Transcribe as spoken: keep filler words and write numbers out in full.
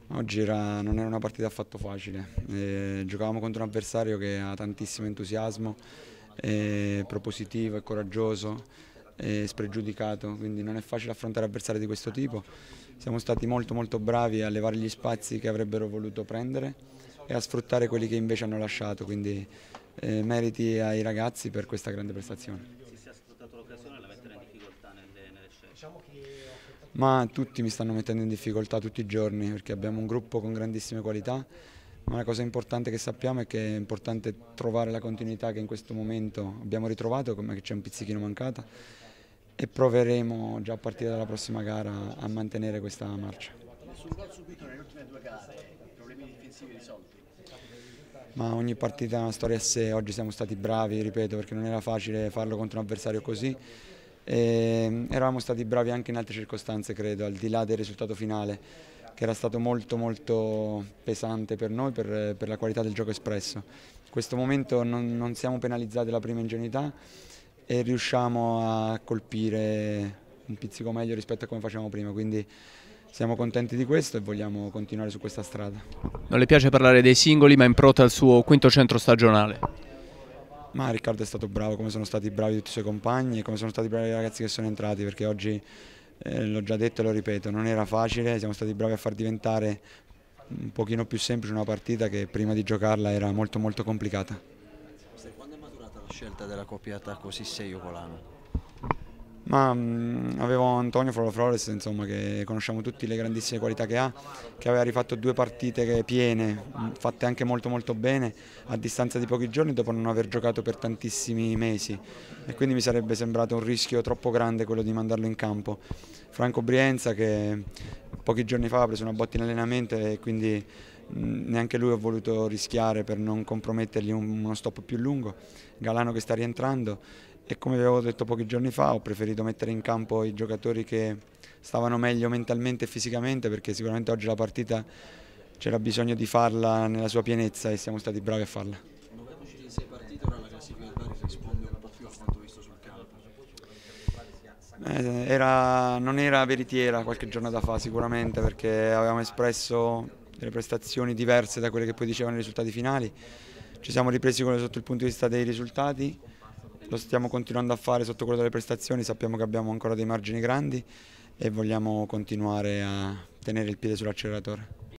Oggi era- non era una partita affatto facile. Eh, giocavamo contro un avversario che ha tantissimo entusiasmo, è propositivo, è coraggioso, è spregiudicato, quindi non è facile affrontare avversari di questo tipo. Siamo stati molto molto bravi a levare gli spazi che avrebbero voluto prendere e a sfruttare quelli che invece hanno lasciato, quindi eh, meriti ai ragazzi per questa grande prestazione. Se si è sfruttato l'occasione la metterà in difficoltà nelle, nelle scelte. Ma tutti mi stanno mettendo in difficoltà tutti i giorni perché abbiamo un gruppo con grandissime qualità, ma la cosa importante che sappiamo è che è importante trovare la continuità che in questo momento abbiamo ritrovato, come che c'è un pizzichino mancata, e proveremo già a partire dalla prossima gara a mantenere questa marcia. Nessun gol subito nelle ultime due gare, problemi difensivi risolti. Ma ogni partita è una storia a sé, oggi siamo stati bravi, ripeto, perché non era facile farlo contro un avversario così. E eravamo stati bravi anche in altre circostanze, credo, al di là del risultato finale, che era stato molto molto pesante per noi, per, per la qualità del gioco espresso. In questo momento non, non siamo penalizzati dalla prima ingenuità e riusciamo a colpire un pizzico meglio rispetto a come facevamo prima, quindi siamo contenti di questo e vogliamo continuare su questa strada. Non le piace parlare dei singoli, ma è in impronta al suo quinto centro stagionale. Ma Riccardo è stato bravo, come sono stati bravi tutti i suoi compagni e come sono stati bravi i ragazzi che sono entrati, perché oggi, eh, l'ho già detto e lo ripeto, non era facile, siamo stati bravi a far diventare un pochino più semplice una partita che prima di giocarla era molto molto complicata. Quando è maturata la scelta della coppia attacco Sissé-Iucolano? Ma mh, avevo Antonio Floro Flores, insomma, che conosciamo tutti le grandissime qualità che ha, che aveva rifatto due partite che- piene, mh, fatte anche molto molto bene, a distanza di pochi giorni dopo non aver giocato per tantissimi mesi e quindi mi sarebbe sembrato un rischio troppo grande quello di mandarlo in campo. Franco Brienza che pochi giorni fa ha preso una botta in allenamento e quindi mh, neanche lui ho voluto rischiare per non compromettergli un- uno stop più lungo. Galano che sta rientrando e come vi avevo detto pochi giorni fa ho preferito mettere in campo i giocatori che stavano meglio mentalmente e fisicamente perché sicuramente oggi la partita c'era bisogno di farla nella sua pienezza e siamo stati bravi a farla. Muovendoci in sei partite, ora la classifica del Bari risponde un po' più a quanto visto sul campo. Eh, era- non era veritiera qualche giornata fa sicuramente perché avevamo espresso delle prestazioni diverse da quelle che poi dicevano i risultati finali. Ci siamo ripresi sotto il punto di vista dei risultati, lo stiamo continuando a fare sotto quello delle prestazioni, sappiamo che abbiamo ancora dei margini grandi e vogliamo continuare a tenere il piede sull'acceleratore.